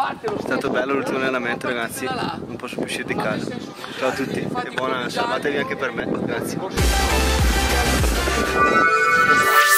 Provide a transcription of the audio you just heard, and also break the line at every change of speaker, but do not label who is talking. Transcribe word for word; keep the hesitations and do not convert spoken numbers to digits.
È stato bello l'ultimo allenamento, ragazzi, non posso più uscire di casa. Ciao a tutti e buona, salvatevi anche per me, grazie.